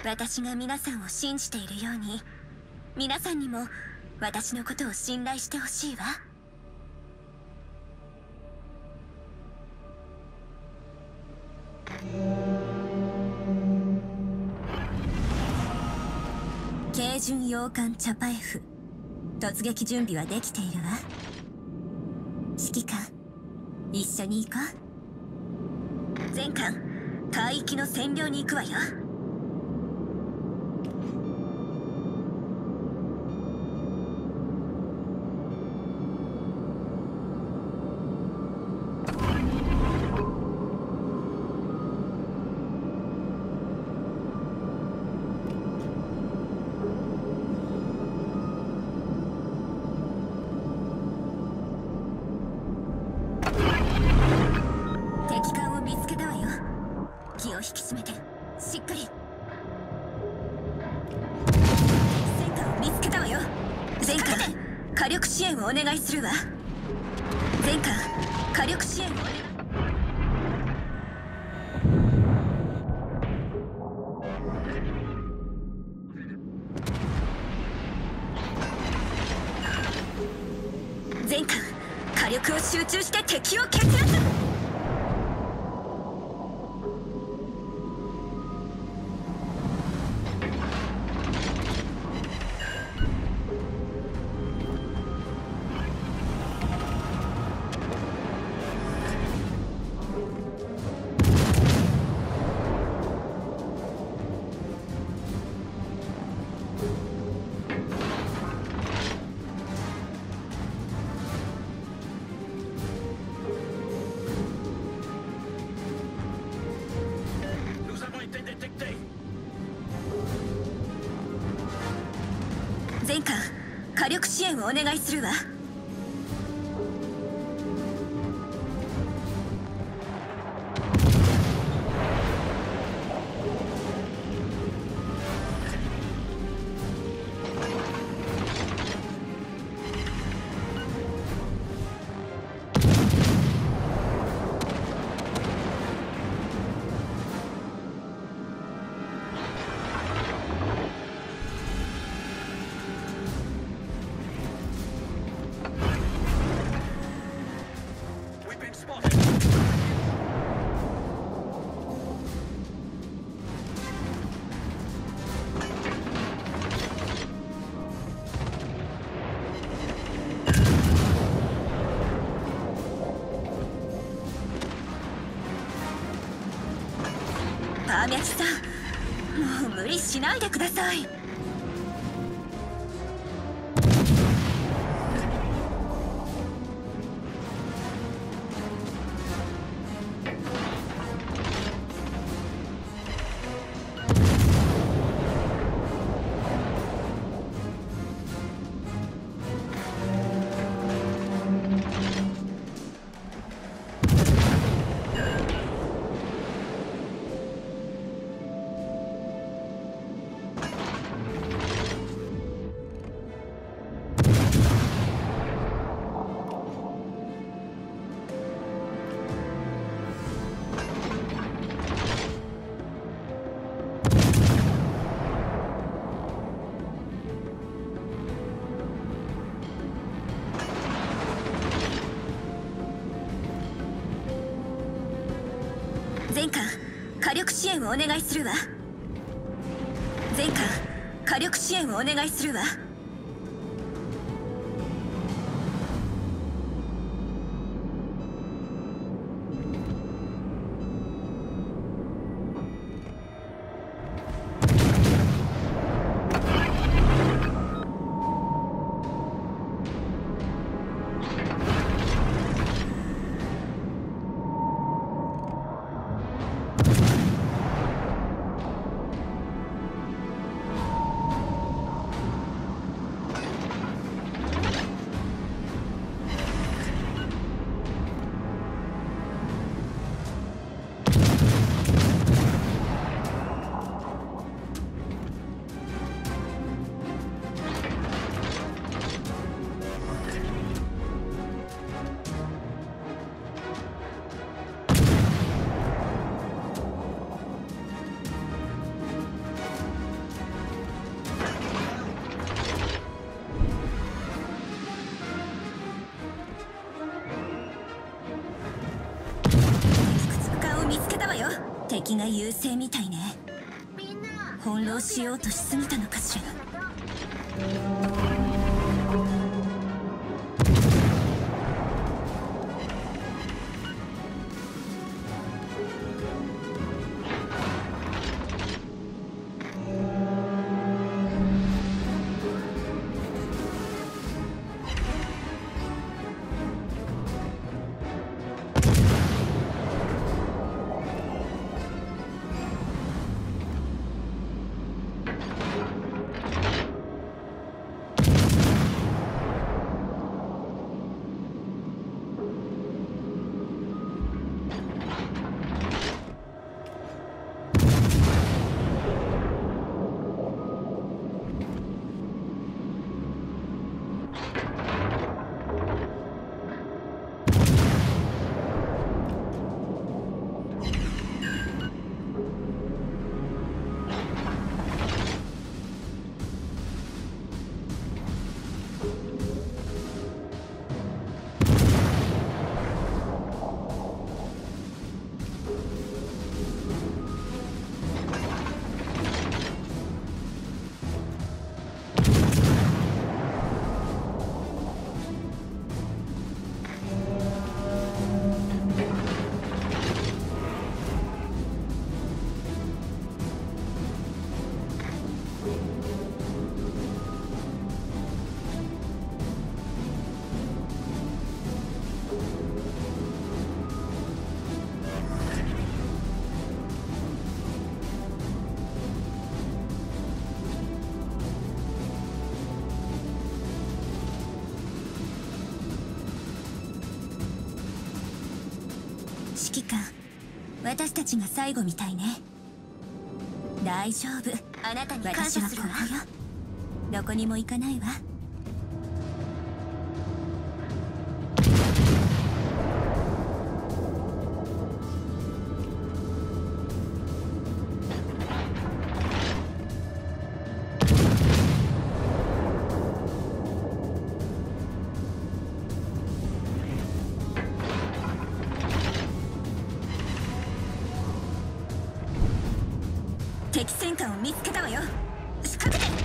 私が皆さんを信じているように、皆さんにも私のことを信頼してほしいわ。軽巡洋艦チャパエフ、突撃準備はできているわ。指揮官、一緒に行こう。全艦海域の占領に行くわよ。気を引き締めて、しっかり。戦艦を見つけたわよ。全艦火力支援をお願いするわ。全艦火力支援をお願い。全艦火力を集中して敵を蹴散らす。全艦火力支援をお願いするわ。パーミャキさん、もう無理しないでください。全艦火力支援をお願いするわ。全艦火力支援をお願いするわ。 敵が優勢みたいね。翻弄しようとしすぎたのかしら。指揮官、私たちが最後みたいね。大丈夫、あなたに感謝するわ。私はここよ。どこにも行かないわ。敵戦艦を見つけたわよ。仕掛けて。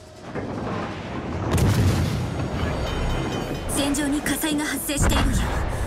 戦場に火災が発生しているよ。